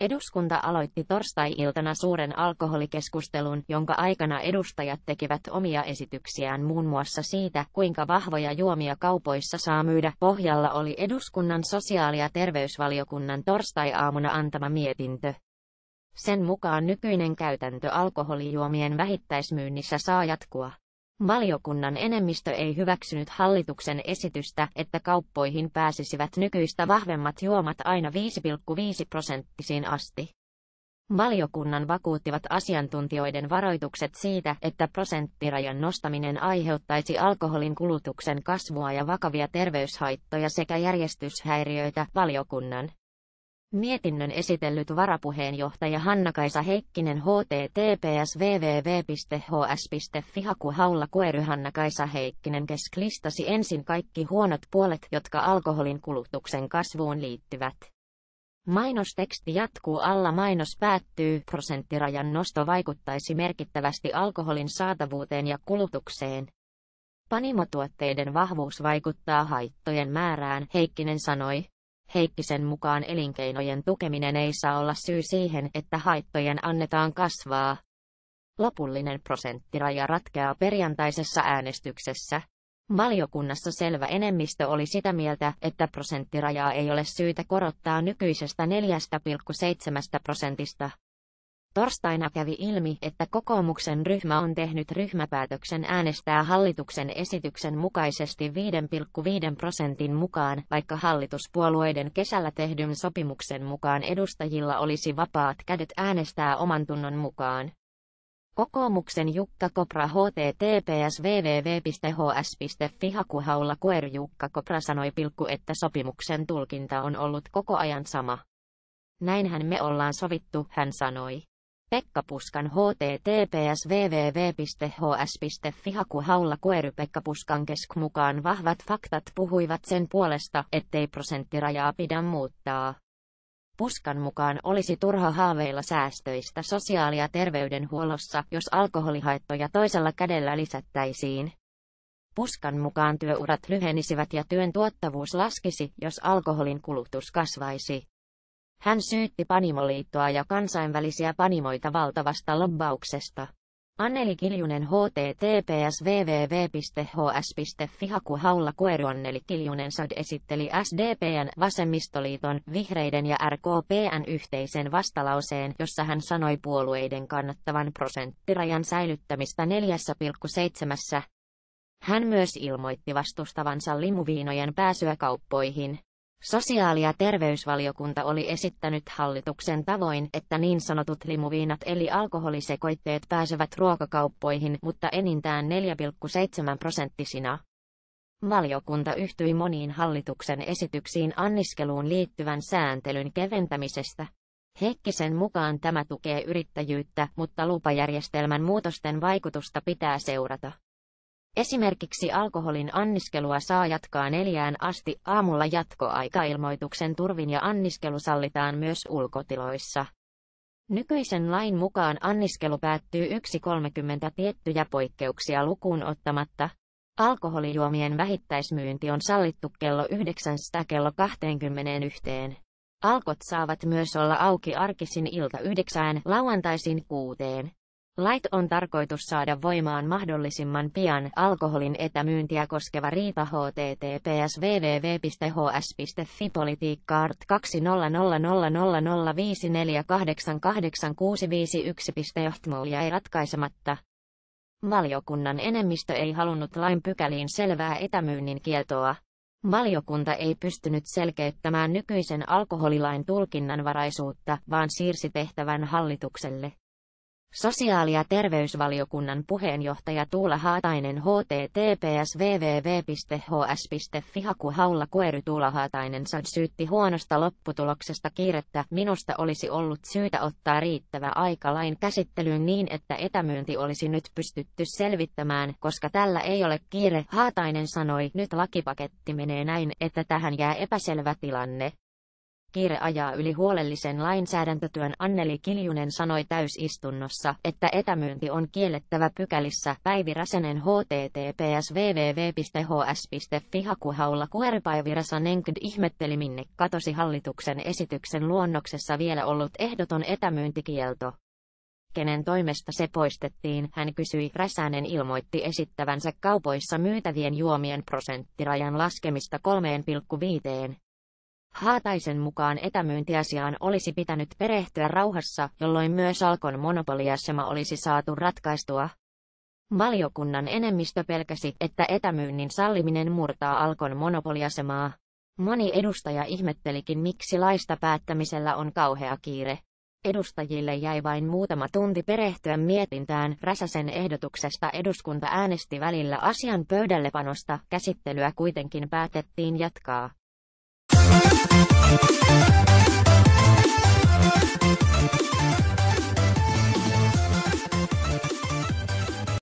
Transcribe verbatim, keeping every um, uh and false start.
Eduskunta aloitti torstai-iltana suuren alkoholikeskustelun, jonka aikana edustajat tekivät omia esityksiään muun muassa siitä, kuinka vahvoja juomia kaupoissa saa myydä. Pohjalla oli eduskunnan sosiaali- ja terveysvaliokunnan torstai-aamuna antama mietintö. Sen mukaan nykyinen käytäntö alkoholijuomien vähittäismyynnissä saa jatkua. Valiokunnan enemmistö ei hyväksynyt hallituksen esitystä, että kauppoihin pääsisivät nykyistä vahvemmat juomat aina viisi pilkku viisi prosenttisiin asti. Valiokunnan vakuuttivat asiantuntijoiden varoitukset siitä, että prosenttirajan nostaminen aiheuttaisi alkoholin kulutuksen kasvua ja vakavia terveyshaittoja sekä järjestyshäiriöitä. Valiokunnan mietinnön esitellyt varapuheenjohtaja Hannakaisa Heikkinen https www piste h s piste f i haku haulla kuery Hannakaisa Heikkinen kesk listasi ensin kaikki huonot puolet, jotka alkoholin kulutuksen kasvuun liittyvät. Mainosteksti jatkuu alla mainos päättyy. Prosenttirajan nosto vaikuttaisi merkittävästi alkoholin saatavuuteen ja kulutukseen. Panimotuotteiden vahvuus vaikuttaa haittojen määrään, Heikkinen sanoi. Heikkisen mukaan elinkeinojen tukeminen ei saa olla syy siihen, että haittojen annetaan kasvaa. Lopullinen prosenttiraja ratkeaa perjantaisessa äänestyksessä. Valiokunnassa selvä enemmistö oli sitä mieltä, että prosenttirajaa ei ole syytä korottaa nykyisestä neljästä pilkku seitsemästä prosentista. Torstaina kävi ilmi, että kokoomuksen ryhmä on tehnyt ryhmäpäätöksen äänestää hallituksen esityksen mukaisesti viiden pilkku viiden prosentin mukaan, vaikka hallituspuolueiden kesällä tehdyn sopimuksen mukaan edustajilla olisi vapaat kädet äänestää omantunnon mukaan. Kokoomuksen Jukka Kopra https www piste h s piste f i haku haulla kuery Jukka Kopra sanoi, että sopimuksen tulkinta on ollut koko ajan sama. Näinhän me ollaan sovittu, hän sanoi. Pekka Puskan https www piste h s piste f i haku haulla kuery Pekka Puskan kesk mukaan vahvat faktat puhuivat sen puolesta, ettei prosenttirajaa pidä muuttaa. Puskan mukaan olisi turha haaveilla säästöistä sosiaali- ja terveydenhuollossa, jos alkoholihaittoja toisella kädellä lisättäisiin. Puskan mukaan työurat lyhenisivät ja työn tuottavuus laskisi, jos alkoholin kulutus kasvaisi. Hän syytti Panimoliittoa ja kansainvälisiä panimoita valtavasta lobbauksesta. Anneli Kiljunen https www piste h s piste f i haku haulla kuery Anneli Kiljunen S A D esitteli S D P:n, Vasemmistoliiton, Vihreiden ja R K P:n yhteisen vastalauseen, jossa hän sanoi puolueiden kannattavan prosenttirajan säilyttämistä neljässä pilkku seitsemässä. Hän myös ilmoitti vastustavansa limuviinojen pääsyä kauppoihin. Sosiaali- ja terveysvaliokunta oli esittänyt hallituksen tavoin, että niin sanotut limuviinat eli alkoholisekoitteet pääsevät ruokakauppoihin, mutta enintään neljä pilkku seitsemän prosenttisina. Valiokunta yhtyi moniin hallituksen esityksiin anniskeluun liittyvän sääntelyn keventämisestä. Heikkisen mukaan tämä tukee yrittäjyyttä, mutta lupajärjestelmän muutosten vaikutusta pitää seurata. Esimerkiksi alkoholin anniskelua saa jatkaa neljään asti, aamulla jatkoaikailmoituksen turvin ja anniskelu sallitaan myös ulkotiloissa. Nykyisen lain mukaan anniskelu päättyy yksi kolmekymmentä tiettyjä poikkeuksia lukuun ottamatta. Alkoholijuomien vähittäismyynti on sallittu kello yhdeksästä kello kaksikymmentäyksi. Alkot saavat myös olla auki arkisin ilta yhdeksään, lauantaisin kuuteen. Lait on tarkoitus saada voimaan mahdollisimman pian. Alkoholin etämyyntiä koskeva riita https www piste h s piste f i politiikka art kaksi nolla nolla nolla nolla nolla viisi neljä kahdeksan kahdeksan kuusi viisi yksi johtmou jäi ratkaisematta. Valiokunnan enemmistö ei halunnut lain pykäliin selvää etämyynnin kieltoa. Valiokunta ei pystynyt selkeyttämään nykyisen alkoholilain tulkinnanvaraisuutta, vaan siirsi tehtävän hallitukselle. Sosiaali- ja terveysvaliokunnan puheenjohtaja Tuula Haatainen https www piste h s piste f i haku haulla kuery Tuula Haatainen S A D syytti huonosta lopputuloksesta kiirettä. Minusta olisi ollut syytä ottaa riittävä aika lain käsittelyyn niin, että etämyynti olisi nyt pystytty selvittämään, koska tällä ei ole kiire, Haatainen sanoi. Nyt lakipaketti menee näin, että tähän jää epäselvä tilanne. Kiire ajaa yli huolellisen lainsäädäntötyön. Anneli Kiljunen sanoi täysistunnossa, että etämyynti on kiellettävä pykälissä. Päivi Räsänen h t t p s www piste h s piste f i hakuhaulla Päivi Räsänen ihmetteli, minne katosi hallituksen esityksen luonnoksessa vielä ollut ehdoton etämyyntikielto. Kenen toimesta se poistettiin, hän kysyi. Räsänen ilmoitti esittävänsä kaupoissa myytävien juomien prosenttirajan laskemista kolmeen pilkku viiteen. Haataisen mukaan etämyyntiasiaan olisi pitänyt perehtyä rauhassa, jolloin myös Alkon monopoliasema olisi saatu ratkaistua. Valiokunnan enemmistö pelkäsi, että etämyynnin salliminen murtaa Alkon monopoliasemaa. Moni edustaja ihmettelikin, miksi laista päättämisellä on kauhea kiire. Edustajille jäi vain muutama tunti perehtyä mietintään. Räsäsen ehdotuksesta eduskunta äänesti välillä asian pöydällepanosta, käsittelyä kuitenkin päätettiin jatkaa. Thank you.